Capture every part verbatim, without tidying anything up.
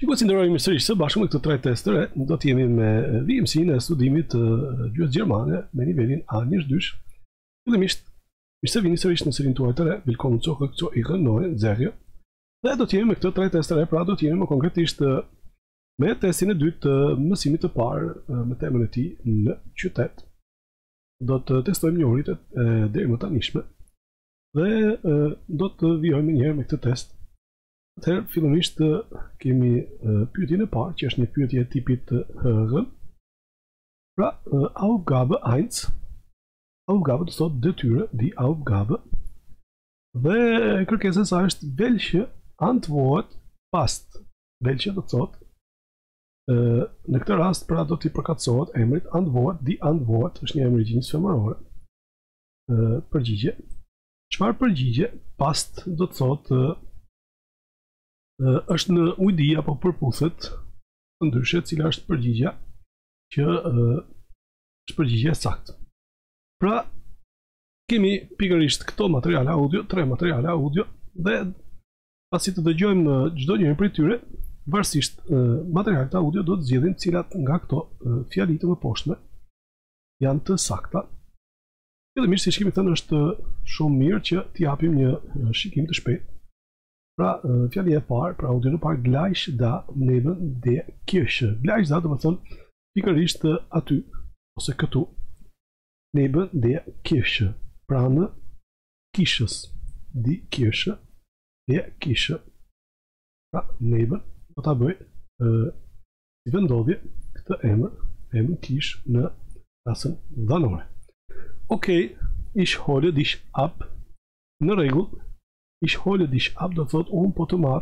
Shikues, ndërrojmë sërish së bashku me këtë tre testere, do të jemi me vimësinë e studimit të gjuhës gjermane me nivelin A një dy. Fillimisht, mirë se vini sërish në serinë tuaj të re, Willkommen zurück zu Ihrer neuen Serie. Dhe do të jemi me këtë tre testere, pra do të jemi më konkretisht me testin e dytë të mësimit të parë me temën e tij në qytet. Do të testojmë njohuritë deri më tanishme dhe do të vijojmë një herë me këtë test. Atëherë, fillimisht kemi pyetjen e parë, që është një pyetje tipit H. Pra, Aufgabe eins. Aufgabe do të thotë detyre, die Aufgabe. Dhe kërkesa e saj është welche Antwort passt. Welche do të thotë në këtë rast pra do t'i përkatësohet emrit Antwort, die Antwort është një emër i gjinjës femërore. Përgjigje. Çfarë përgjigje passt do të thotë është në ujdi apo përputhet ndryshe cila është përgjigja që është përgjigje saktë. Pra, kemi pikërisht këto materiale audio, tre materiale audio, dhe pasi të dëgjojmë çdo njërin prej tyre, varësisht materialet audio do të zgjedhin cilat nga këto fjali të mëposhtme janë të sakta. Fillimisht, siç kemi thënë, është shumë mirë që t'i japim një shikim të shpejtë. Pra, fjali e parë, pra audio në parë, gleich da neben der Kirche. Gleich da do të thonë pikërisht aty ose këtu. Neben der Kirche, pranë kishës. Die Kirche, der Kirche. Pra, neben do ta bëj si vendodhje këtë emër, emër kish në rasën dhanore. Okej, ich hole dich ab. Në rregull. Ich hole dich ab do thot unë po të marr.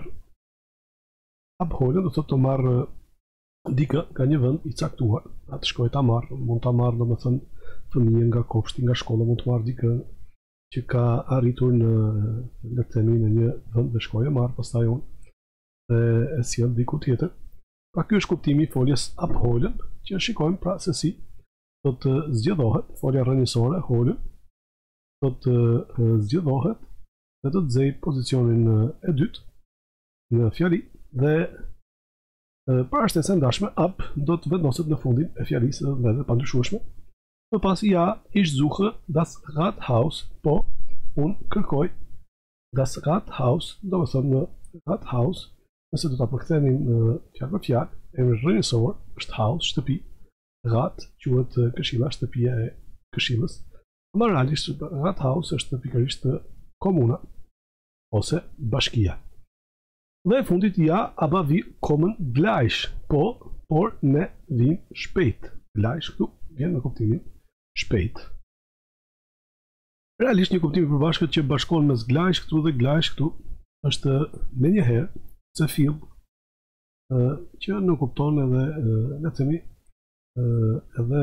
Abhole do thot të marr dikë nga një vend i caktuar. Atë shkoj ta marr, mund ta marr domethënë fëmijën nga kopshti, nga shkolla, mund të marr dikë që ka arritur në le të themi në një vend dhe shkoj e marr pastaj unë dhe e sjell diku tjetër. Pra ky është kuptimi i foljes abholen, që shikojmë pra se si do të zgjedhohet folja rrënjësore holen, do të zgjedhohet dhe do të zej pozicionin e dytë në fjali dhe para shtesë e ndashme ab do të vendoset në fundin e fjalisë dhe vendeve pa ndryshueshme. Më pas ja ich suche das Rathaus, po unë kërkoj das Rathaus, do të thonë në Rathaus, nëse do ta përkthenim fjalë për fjalë, emri rrënjësor është house, shtëpi, rat quhet këshilla, shtëpia e këshillës. Më realisht Rathaus është pikërisht komuna ose bashkia. Dhe e fundit ja, aber wir kommen gleich, po, por ne vim shpejt. Gleich këtu vjen në kuptimin shpejt. Realisht një kuptim i përbashkët që bashkon mes gleich këtu dhe gleich këtu është me njëherë se fill që nuk kupton edhe le të themi edhe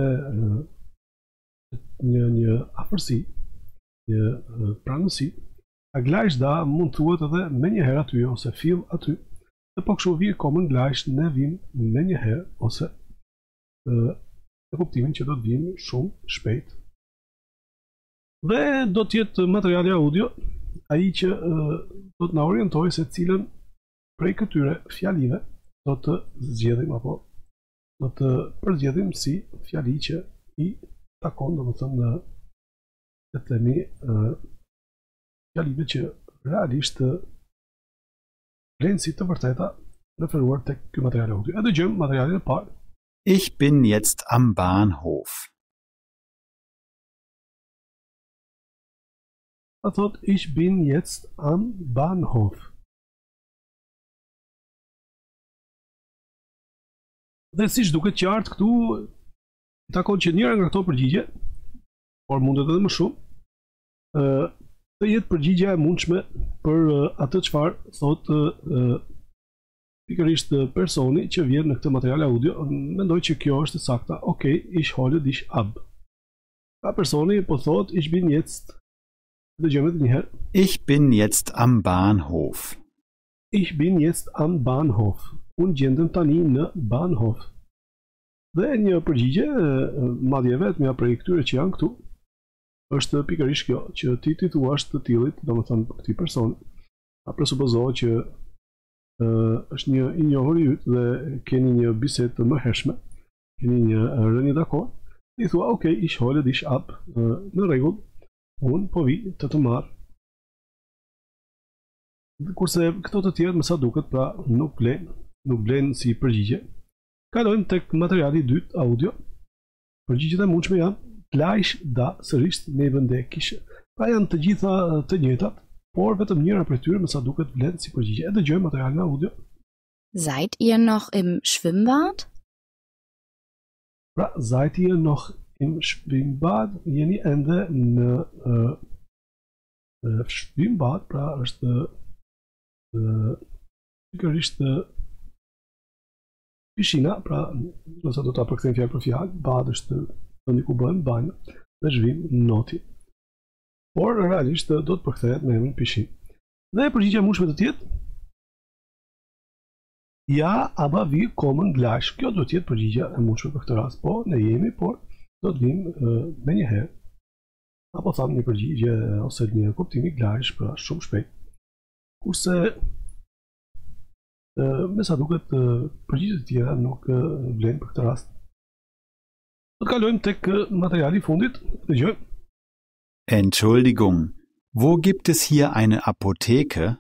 një një afërsi, një pranësi. A gleich da mund thuhet edhe me njëherë aty ose fill aty. Dhe po kështu wir kommen gleich, ne vim me njëherë ose në kuptimin që do të vim shumë shpejt. Dhe do të jetë materiali audio ai që do të na orientojë se cilën prej këtyre fjalive do të zgjedhim apo do të përzgjedhim si fjali që i takon, domethënë le të themi fjalive që realisht vlen si të vërteta referuar tek ky material audio. E dëgjojmë materialin e parë. Ich bin jetzt am Bahnhof. A thot ich bin jetzt am Bahnhof. Dhe siç duket qartë këtu takon që njëra nga këto përgjigje, por mundet edhe më shumë, të jetë përgjigja e mundshme për atë çfarë thotë pikërisht personi që vjen në këtë material audio. Mendoj që kjo është e sakta. Okej, ich hole dich ab. Ka personi po thotë ich bin jetzt. Dëgjojmë edhe një herë. Ich bin jetzt am Bahnhof. Ich bin jetzt am Bahnhof. Unë gjendem tani në Bahnhof. Dhe një përgjigje madje vetëm prej këtyre që janë këtu është pikërisht kjo, që ti ti thuash të tillit, domethënë këtij personi, a presupozohet që uh, është një i njohur i yt dhe keni një bisedë të mëhershme, keni një uh, rënie dakord, i thua, ok, ich hole dich ab, uh, në rregull, unë po vi të të marr. Kurse këto të tjerë më sa duket pra nuk vlen, nuk vlen si përgjigje. Kalojmë tek materiali i dytë, audio. Përgjigjet e mundshme janë gleich da, sërish neben der Küche. Pra janë të gjitha të njëjtat, por vetëm njëra prej tyre më sa duket vlen si përgjigje. E dëgjojmë materialin audio. Seid ihr noch im Schwimmbad? Pra, seid ihr noch im Schwimmbad? Jeni ende në uh, uh, Schwimmbad, pra është pikërisht pishina, pra nëse do ta përkthejmë fjalë për fjalë, bad është vendi ku bëhen banjë dhe zhvim noti. Por realisht do të përkthehet me emrin pishin. Dhe përgjigjja e mundshme të tjetë ja, aber wir kommen gleich. Kjo do të jetë përgjigjja e mundshme për këtë rast. Po, ne jemi, por do të vim uh, me një herë. Apo tham një përgjigje ose një kuptimi gleich, pra shumë shpejt. Kurse uh, me sa duket uh, përgjigjet e tjera nuk uh, vlen për këtë rast. Do të kalojmë tek uh, materiali i fundit. Dëgjojmë. Entschuldigung, wo gibt es hier eine Apotheke?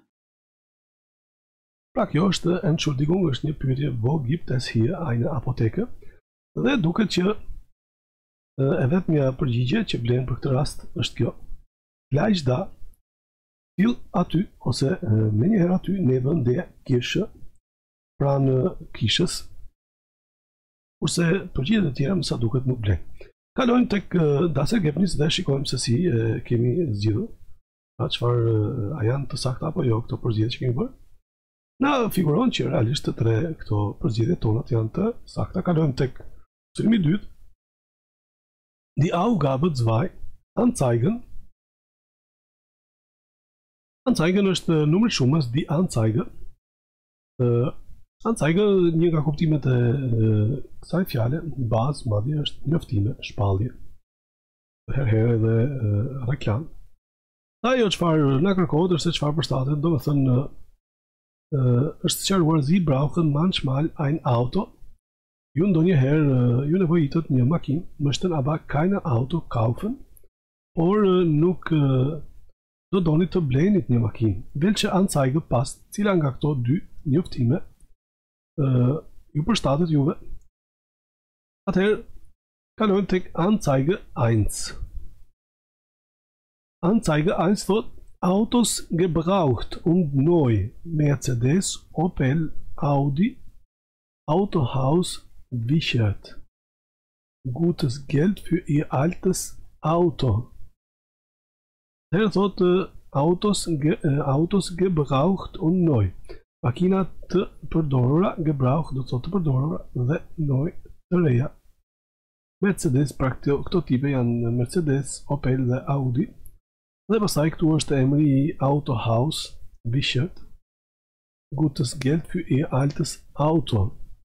Pra kjo është Entschuldigung, është një pyetje, wo gibt es hier eine Apotheke? Dhe duket që uh, e vetmja përgjigje që vlen për këtë rast është kjo. Gleich da, til aty, ose uh, me njëherë aty, neben der Kirche, pra në kishës, kurse përgjigjet e tjera më sa duket nuk vlen. Kalojmë tek uh, das Ergebnis dhe shikojmë se si uh, kemi zgjidhur. Pra çfarë uh, a janë të sakta apo jo këto përgjigje që kemi bërë. Na figuron që realisht të tre këto përgjigje tonat janë të sakta. Kalojmë tek sulmi i dytë. Die Aufgabe zwei anzeigen. Anzeigen është numri i shumës, die Anzeige. Uh, Anzeige, një nga kuptimet e uh, kësaj fjale, bazë, madje është njoftime, shpallje. Herherë edhe uh, reklam. Ajo çfarë na kërkohet është se çfarë përshtatet, domethënë uh, është sqaruar Sie brauchen manchmal ein Auto. Ju ndonjëherë uh, ju nevojitet një makinë, möchten aber keine Auto kaufen, por uh, nuk uh, do doni të blenit një makinë. Welche Anzeige passt? Cila nga këto dy njoftime uh, ju përshtatet juve? Atëherë kalojmë tek Anzeige eins. Anzeige eins thot Autos gebraucht und neu, Mercedes, Opel, Audi, Autohaus Wichert. Gutes Geld für ihr altes Auto. Her thot uh, autos, ge, uh, autos gebraucht und neu. Makina të përdorura, gebraucht do të thotë të përdorura dhe neu të reja. Mercedes, pra këto, këto tipe janë Mercedes, Opel dhe Audi. Dhe pastaj këtu është emri i Autohaus Wichert. Gutes Geld für ihr altes Auto.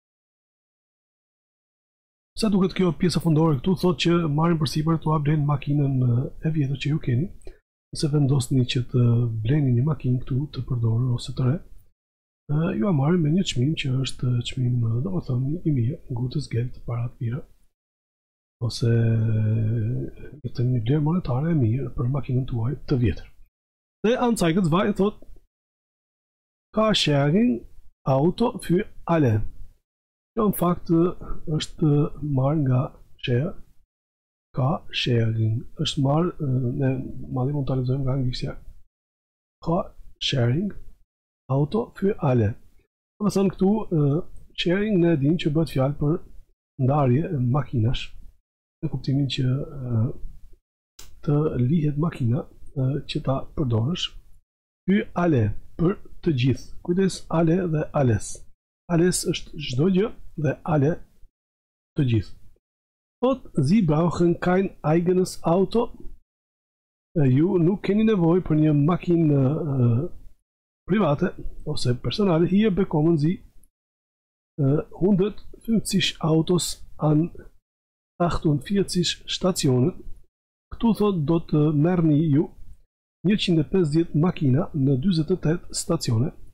Sa duket kjo pjesa fundore këtu thotë që marrin përsipër t'u blen makinën e vjetër që ju keni. Nëse vendosni që të bleni një makinë këtu të përdorur ose të re, ju a marrin me një çmim që është çmim, domethënë i mirë, gutes Geld, para të mira. Ose të një vlerë monetare e mirë për makinën tuaj të vjetër. Dhe Anzeige zwei thot Carsharing Auto für alle. Kjo në fakt është marrë nga share, Carsharing është marrë, ne madje mund ta lexojmë nga anglishtja. Carsharing Auto für alle. Do të thonë këtu sharing ne dimë që bëhet fjalë për ndarje makinash, në kuptimin që uh, të lihet makina uh, që ta përdorësh. Für alle, për të gjithë. Kujdes, alle dhe alles. Alles është çdo gjë dhe alle të gjithë. Thot, Sie brauchen kein eigenes Auto. Uh, ju nuk keni nevojë për një makinë uh, private ose personale. Hier bekommen Sie uh, hundertfünfzig Autos an achtundvierzig stationen. Këtu thot do të merrni ju njëqind e pesëdhjetë makina në dyzet e tetë stacione.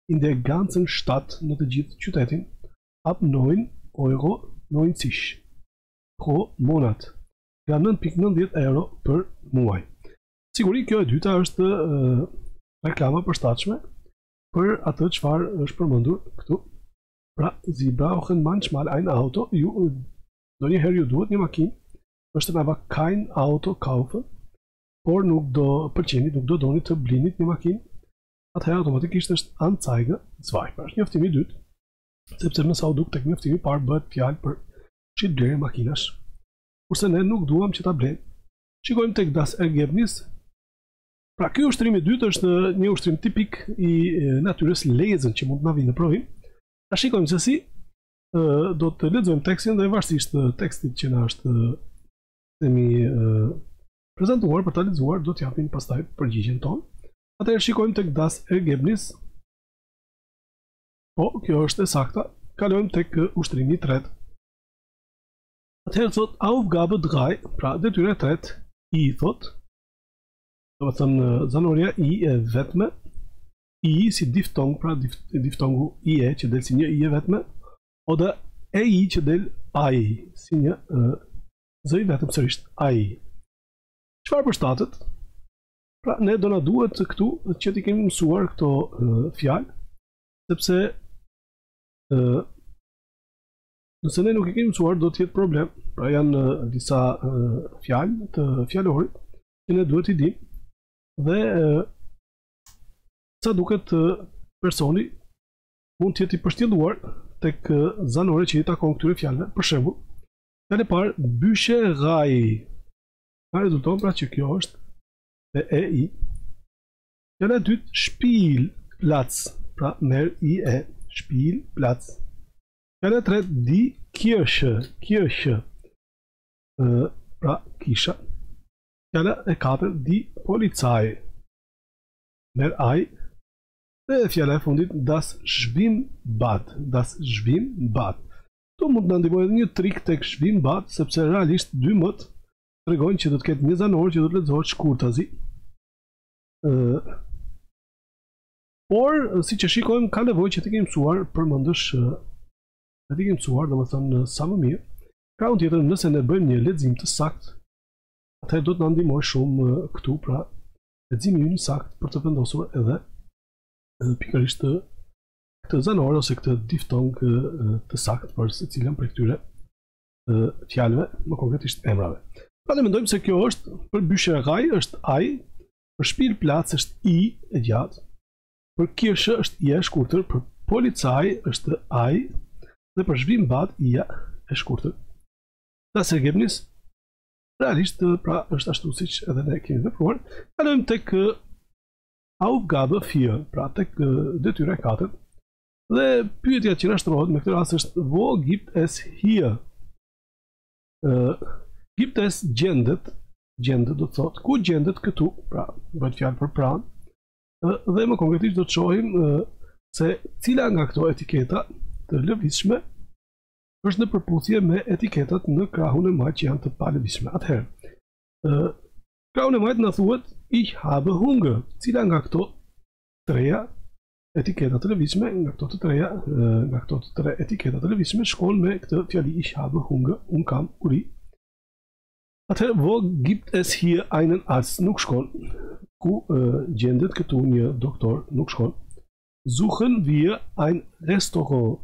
in der ganzen Stadt në të gjithë qytetin ab neun euro neunzig pro monat. Nga nënt pikë nëntëdhjetë euro për muaj. Siguri kjo e dyta është uh, reklama përshtatshme për atë çfarë është përmendur këtu. Pra, Sie brauchen manchmal ein Auto, ju ndonjëherë ju duhet një makinë, möchten aber kein Auto kaufen, por nuk do pëlqeni, nuk do doni të blinit një makinë, atëherë automatikisht është Anzeige zwei. Pra është njoftimi i dytë, sepse në sa u duk tek njoftimi i parë bëhet fjalë për shitblerje makinash. Kurse ne nuk duam që ta blejmë. Shikojmë tek das Ergebnis. Pra ky ushtrim i dytë është një ushtrim tipik i natyrës lezën që mund të na vinë në provim. Ta shikojmë se si do të lexojmë tekstin dhe varësisht tekstit që na është themi prezantuar për ta lexuar do të japim pastaj përgjigjen tonë. Atëherë shikojmë tek das Ergebnis. Po, kjo është e sakta. Kalojmë tek ushtrimi i tretë. Atëherë thot Aufgabe drei, pra detyra e tretë, i thot, do të thënë zanoria i e vetme, i si diftong, pra diftongu i e që del si një i e vetme, ode e i që del ai, si një uh, zë i vetëm sërisht ai. Çfarë përshtatet? Pra ne do na duhet këtu që t'i kemi mësuar këto uh, fjalë, sepse uh, nëse ne nuk i kemi mësuar do të jetë problem. Pra janë uh, disa uh, fjalë të fjalorit që ne duhet i dimë dhe uh, sa duket uh, personi mund të jetë i përshtyllur tek uh, zanore që i takon këtyre fjalëve. Për shembull, fjala e parë Bücherei. Ka rezulton pra që kjo është e e i. Fjala e dytë Spielplatz, pra merr i e, Spielplatz. Fjala e tretë die Kirche, Kirche, uh, pra kisha. Fjala e katërt die Polizei, merr ai. Dhe fjala e fundit das Schwimmbad, das Schwimmbad. Tu mund të na ndihmojë një trik tek Schwimmbad, sepse realisht dy mot tregojnë që do të ketë një zanor që do të lexohet shkurtazi. Uh, por, si që shikojmë, ka nevojë që të kemi mësuar përmendësh, të kemi mësuar, domethënë sa më mirë. Ka unë tjetër, nëse ne bëjmë një lexim të saktë, atëherë do të na ndihmojë shumë uh, këtu, pra leximi i sakt për të vendosur edhe uh, pikërisht të këtë zanor ose këtë diftong uh, të saktë për secilën prej këtyre uh, fjalëve, më konkretisht emrave. Pra ne mendojmë se kjo është për Bücherei është ai, për Spielplatz është i e gjatë, për Kirche është i e shkurtër, për Polizei është ai dhe për Schwimmbad i e shkurtër. Das Ergebnis realisht pra është ashtu siç edhe ne kemi vepruar. Kalojmë tek Aufgabe vier, pra tek detyra e katërt. Dhe pyetja që na shtrohet në këtë rast është wo gibt es hier? Uh, gibt es gjendet, gjendet do të thotë ku gjendet këtu, pra bëhet fjalë për pranë. Uh, dhe më konkretisht do të shohim uh, se cila nga këto etiketa të lëvizshme është në përputhje me etiketat në krahun e majt që janë të palëvizshme. Atëherë, uh, krahun e majt na thuhet ich habe Hunger. Cila nga këto treja etiketa të lëvizshme, nga këto të treja, uh, nga këto të tre etiketa të lëvizshme shkon me këtë fjali ich habe Hunger, un kam uri. Atëherë, wo gibt es hier einen Arzt? Nuk shkon. Ku uh, gjendet këtu një doktor? Nuk shkon. Suchen wir ein Restaurant.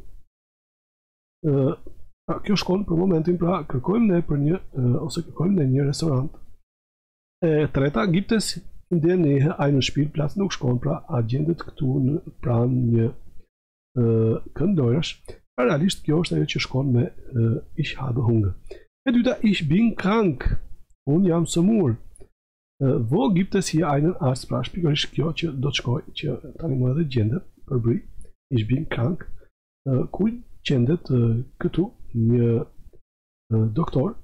Uh, pra, kjo shkon për momentin, pra kërkojmë ne për një uh, ose kërkojmë ne një restorant. E treta, gibt es in der Nähe einen Spielplatz? Nuk shkon, pra a gjendet këtu në pranë një uh, këndojrash. Pra realisht kjo është ajo që shkon me uh, ich habe Hunger. E dyta, ich bin krank. Unë jam sëmur. Uh, wo gibt es hier einen Arzt? Pra shpikërisht kjo që do të shkoj, që tani më edhe gjendet për bri. Ich bin krank. Uh, ku gjendet uh, këtu një uh, doktor?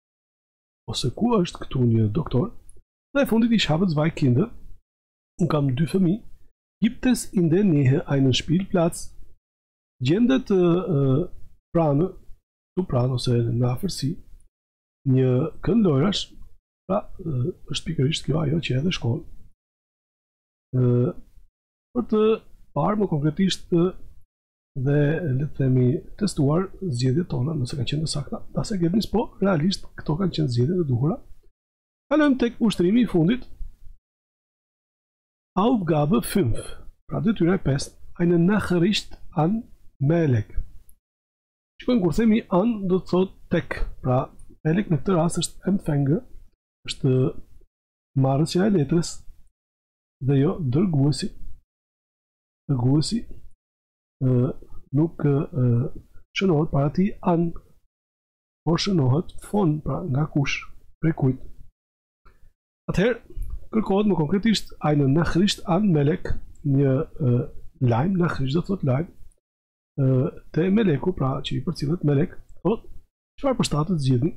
Ose ku është këtu një doktor? Dhe e fundit, ich habe zwei Kinder. Unë kam dy fëmijë. Gibt es in der Nähe einen Spielplatz? Gjendet uh, uh, pranë, tu pranë ose në afërsi, një këndojrash, pra uh, është pikërisht kjo ajo që edhe shkon uh, për të parë më konkretisht dhe le të themi testuar zgjedhjet tona nëse kanë qenë të sakta. Pasi Gebnis, po realisht këto kanë qenë zgjedhjet e duhura. Kalojmë tek ushtrimi i fundit. Aufgabe fünf. Pra detyra e pesë, eine Nachricht an Melek. Shikojmë kur themi an do të thotë tek. Pra Melek në këtë rast është empfänger, është marrësja e letrës dhe jo dërguesi. Dërguesi Uh, nuk uh, shënohet para ti an, por shënohet fon, pra nga kush, prej kujt. Atëherë, kërkohet më konkretisht eine Nachricht an Melek, një uh, lajm, Nachricht do thot lajm, uh, te Meleku, pra që i përcillet Melek, thot, çfarë përshtatet zgjidhni.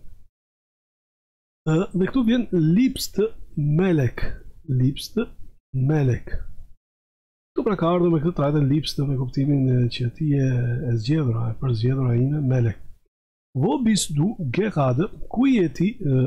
Uh, dhe këtu vjen liebst Melek, liebst Melek. Tu pra ka ardhur me këtë trajtën liebst me kuptimin që ti e, e zgjedhura, e përzgjedhura ime Melek. Wo bist du gerade? Ku je ti uh,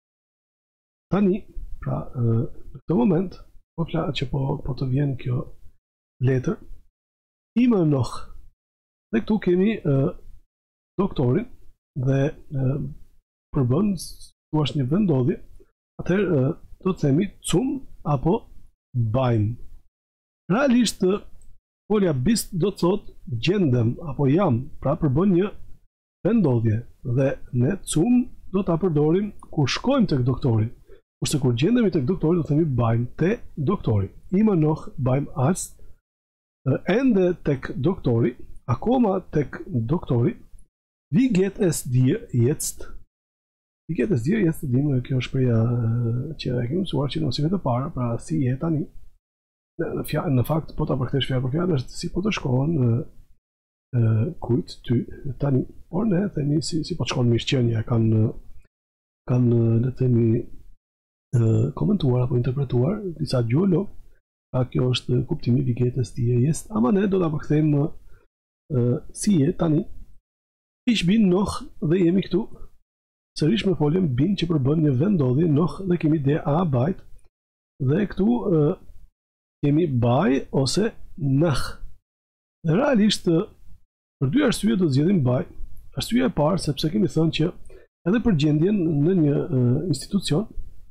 tani? Pra uh, në këtë moment, po fla që po, po të vjen kjo letër, immer noch. Dhe këtu kemi uh, doktorin dhe uh, përbën tu është një vendodhje. Atëherë uh, do të themi zum apo beim. Realisht, folja bist do të thot gjendem apo jam, pra përbën një vendodhje dhe ne zum do ta përdorim kur shkojmë tek doktori. Kurse kur gjendemi tek doktori do themi beim te doktori. Immer noch beim Arzt, ende tek doktori, akoma tek doktori. Wie geht es dir jetzt? Wie geht es dir jetzt? Dimë kjo shpreha që e kemi mësuar që në mësimet e para, pra si je tani. Në, në fakt, po ta përkthesh fjalë për fjalë është si po të shkohen uh, kujt ty tani, por ne themi si, si po të shkon mirëqenia, kanë kanë le të themi uh, komentuar apo interpretuar disa gjuhëlog, pra kjo është kuptimi wie geht es dir jetzt, ama ne do ta përkthejmë uh, si je tani. Ich bin noch dhe jemi këtu. Sërish me foljem bin që përbën një vendodhje, noch dhe kemi der Arbeit dhe këtu uh, kemi bei ose nach. Dhe realisht, për dy arsye do të zgjedhim bei. Arsyeja e parë sepse kemi thënë që edhe për gjendjen në një uh, institucion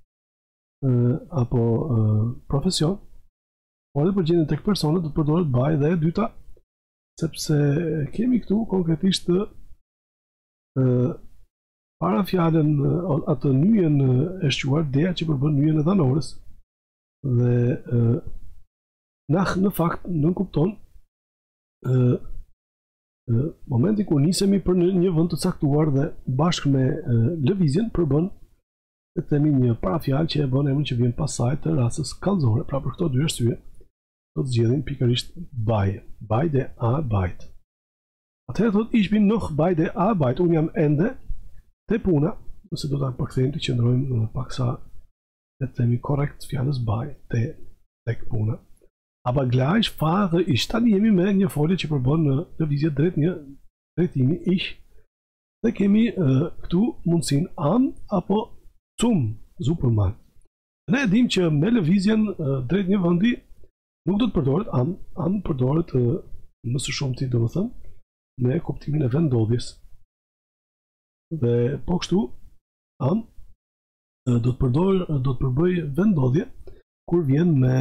uh, apo uh, profesion, por edhe për gjendjen tek personat do të përdoret bei, dhe e dyta sepse kemi këtu konkretisht uh, para fjalën uh, atë nyjen uh, e shquar dea që përbën nyjen e dhanorës dhe uh, nach në fakt nën kupton uh, uh, momenti kur nisemi për në një vend të caktuar dhe bashkë me uh, lëvizjen përbën të themi një parafjalë që e bën emrin që vjen pas saj të rastës kallëzore. Pra për këto dy arsye do të zgjedhim pikërisht bei, bei der Arbeit. Atëherë thotë ich bin noch bei der Arbeit, unë jam ende te puna, nëse do ta përkthejmë të qëndrojmë paksa le të themi korrekt fjalës bei, te tek puna. Aber gleich fahre ich. Tani jemi me një folje që përbën në lëvizje drejt një drejtimi ich. Dhe kemi uh, këtu mundësin an apo zum supermarkt. Ne e dim që me lëvizjen uh, drejt një vendi nuk do të përdoret an, an përdoret uh, më së shumti, domethënë me kuptimin e vendodhjes. Dhe po kështu an uh, do të përdor do të përbëj vendodhje kur vjen me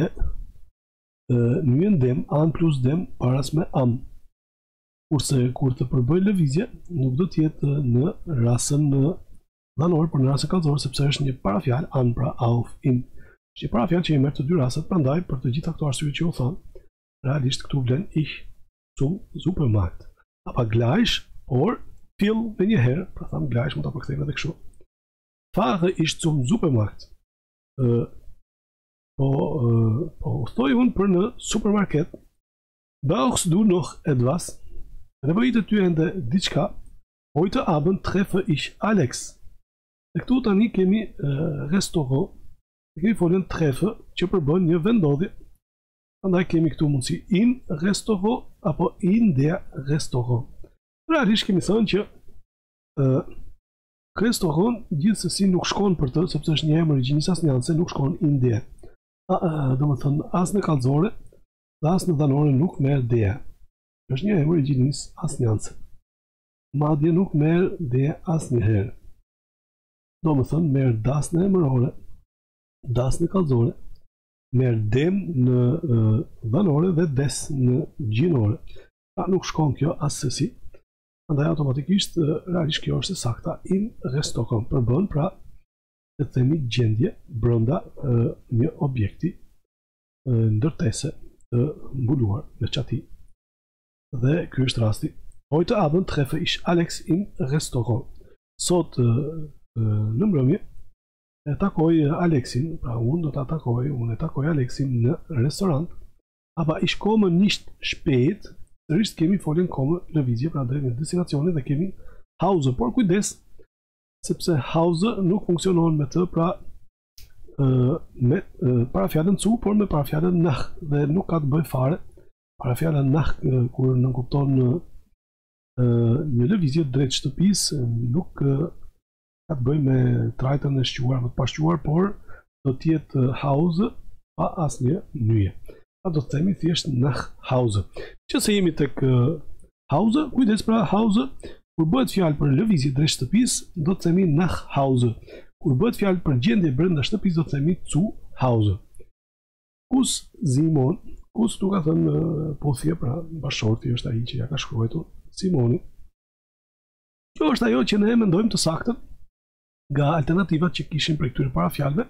nyjen dem, an plus dem paras me am. Kurse kur të përbëj lëvizje, nuk do të jetë në rasën dhanor, por në rasën kallëzor, sepse është një parafjalë an, pra auf, in. Është një parafjalë që i merr të dy rastet, prandaj për të gjitha këto arsye që u thon, realisht këtu vlen ich zum supermarkt. Aber gleich, or viel me një herë, pra tham gleich mund ta përkthejmë edhe kështu. Fahre ich zum supermarkt. Uh, Po, uh, po thoj unë për në supermarket, brauchst du noch etwas? Nevojitet ty ende diçka? Heute Abend treffe ich Alex. Dhe këtu tani kemi uh, restaurant, kemi folën treffe që përbën një vendodhje. Prandaj kemi këtu mundësi in restaurant apo in der restaurant. Realisht kemi thënë që uh, restaurant gjithsesi nuk shkon për të, sepse është një emër i gjinisë asnjanse, nuk shkon in der. Do më thënë as në kallëzore, Dhe as në dhanore nuk merr deja. Është një emër i gjinisë asnjëse. Madje nuk merr deja asnjëherë. Do më thënë merr das në emërore, das në kallëzore, merr dem në uh, dhanore dhe des në gjinore. Pra nuk shkon kjo asesi. Andaj automatikisht realisht kjo është e sakta in restokon përbën pra të themi gjendje brenda uh, një objekti uh, ndërtese të mbuluar në qati. Dhe ky është rasti. Heute Abend treffe ich Alex in Restaurant. Sot uh, uh, në mbrëmje e takoj Alexin, pra unë do të takoj, unë e takoj Alexin në restorant. Aber ich komme nicht spät. Sërish kemi foljen komme lëvizje pra drejt në destinacione dhe kemi Hause, por kujdes sepse Hause nuk funksionon me të pra uh, me uh, parafjalën cu, por me parafjalën nach dhe nuk ka të bëj fare. Parafjala nach uh, kur nënkupton uh, një lëvizje drejt shtëpisë nuk uh, ka të bëj me trajtën e shquar, më të pashquar, por do të jetë uh, Hause pa asnjë nyje. A do të themi thjesht nach Hause. Që se jemi tek uh, Hause, kujdes pra Hause, kur bëhet fjalë për lëvizje drejt shtëpisë, do të themi nach Hause. Kur bëhet fjalë për gjendje brenda shtëpisë, do të themi zu Hause. Kus Simon, kus tu ka thënë uh, puthje, pra bashorti është ai që ja ka shkruar Simoni. Kjo është ajo që ne mendojmë të saktën nga alternativat që kishim për këtyre parafjalëve.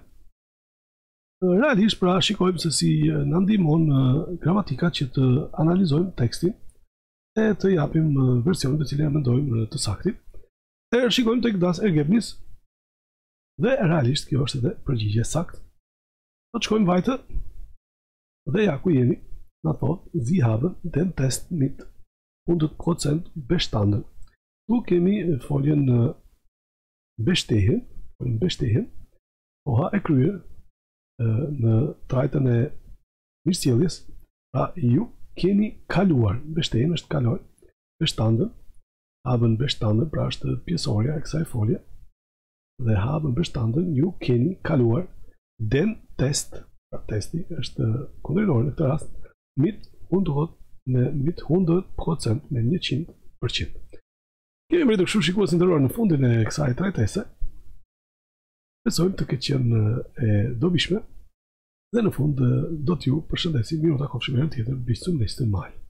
Realisht pra shikojmë se si na ndihmon gramatika që të analizojmë tekstin e të japim versionin të cilin e mendojmë të saktin. E shikojmë tek das ergebnis dhe realisht kjo është edhe përgjigje saktë. Do të shkojmë vajtë dhe ja ku jemi. Na thot Sie haben den Test mit hundert Prozent bestanden. Tu kemi foljen bestehen, foljen bestehen, oha e kryer në trajtën e mirësjelljes, pra ju keni kaluar, bestehen është kaloj, bestanden, haben bestanden, pra është pjesorja e kësaj folje, dhe haben bestanden, ju keni kaluar, den test, pra testi është kundërinor në këtë rast, mit hundert, me mit hundert Prozent, me njëqind përqind. Kemi mbritur kështu shikues nderuar në fundin e kësaj trajtese. Besojmë të ketë qenë e dobishme dhe në fund do t'ju përshëndesim, mirë u takofshim herën tjetër, bis zum nächsten Mal.